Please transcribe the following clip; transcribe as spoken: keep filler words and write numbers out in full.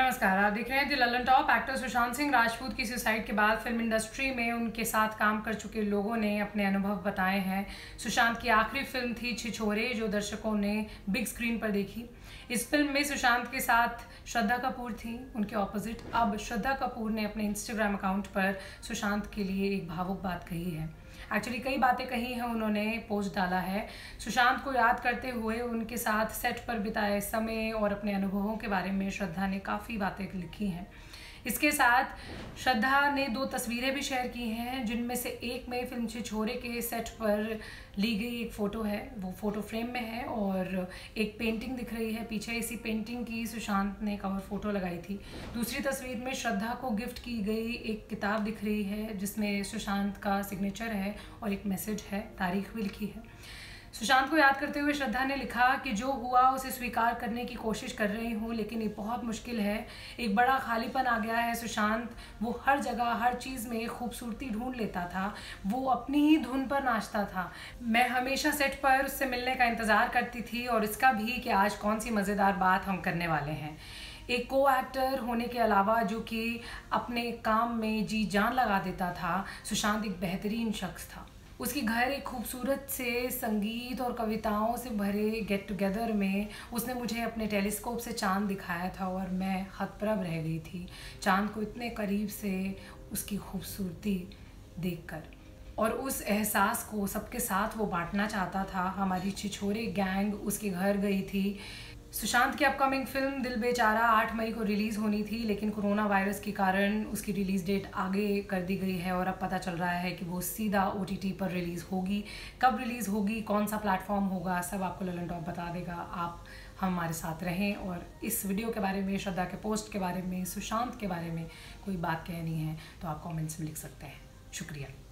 नमस्कार, आप देख रहे हैं the Lallantop. Actor Sushant Singh Rajput की सुसाइड के बाद फिल्म इंडस्ट्री में उनके साथ काम कर चुके लोगों ने अपने अनुभव बताए हैं। सुशांत की आखिरी फिल्म थी छिछोरे, जो दर्शकों ने बिग स्क्रीन पर देखी। इस फिल्म में सुशांत के साथ श्रद्धा कपूर थी। उनके ऑपोजिट अब श्रद्धा कपूर ने अपने इंस्टाग्राम अकाउंट पर सुशांत के लिए एक भावुक बात कही है। एक्चुअली कई बातें कही हैं उन्होंने, पोस्ट डाला है। सुशांत को याद करते हुए उनके साथ सेट पर बिताए समय और अपने अनुभवों के बारे में श्रद्धा ने काफ़ी बातें लिखी हैं। इसके साथ श्रद्धा ने दो तस्वीरें भी शेयर की हैं, जिनमें से एक में फिल्म छिछोरे के सेट पर ली गई एक फ़ोटो है। वो फ़ोटो फ्रेम में है और एक पेंटिंग दिख रही है पीछे। इसी पेंटिंग की सुशांत ने कवर फ़ोटो लगाई थी। दूसरी तस्वीर में श्रद्धा को गिफ्ट की गई एक किताब दिख रही है, जिसमें सुशांत का सिग्नेचर है और एक मैसेज है, तारीख भी लिखी है। सुशांत को याद करते हुए श्रद्धा ने लिखा कि जो हुआ उसे स्वीकार करने की कोशिश कर रही हूँ, लेकिन ये बहुत मुश्किल है। एक बड़ा खालीपन आ गया है सुशांत। वो हर जगह हर चीज़ में खूबसूरती ढूंढ लेता था। वो अपनी ही धुन पर नाचता था। मैं हमेशा सेट पर उससे मिलने का इंतज़ार करती थी, और इसका भी कि आज कौन सी मज़ेदार बात हम करने वाले हैं। एक को एक्टर होने के अलावा जो कि अपने काम में जी जान लगा देता था, सुशांत एक बेहतरीन शख्स था। उसके घर एक खूबसूरत से संगीत और कविताओं से भरे गेट टुगेदर में उसने मुझे अपने टेलीस्कोप से चांद दिखाया था, और मैं हतप्रभ रह गई थी चांद को इतने करीब से उसकी खूबसूरती देखकर। और उस एहसास को सबके साथ वो बांटना चाहता था। हमारी छिछोरे गैंग उसके घर गई थी। सुशांत की अपकमिंग फिल्म दिल बेचारा आठ मई को रिलीज़ होनी थी, लेकिन कोरोना वायरस के कारण उसकी रिलीज़ डेट आगे कर दी गई है, और अब पता चल रहा है कि वो सीधा ओ टी टी पर रिलीज़ होगी। कब रिलीज़ होगी, कौन सा प्लेटफॉर्म होगा, सब आपको ललन टॉप बता देगा। आप हमारे साथ रहें, और इस वीडियो के बारे में, श्रद्धा के पोस्ट के बारे में, सुशांत के बारे में कोई बात कहनी है तो आप कॉमेंट्स में लिख सकते हैं। शुक्रिया।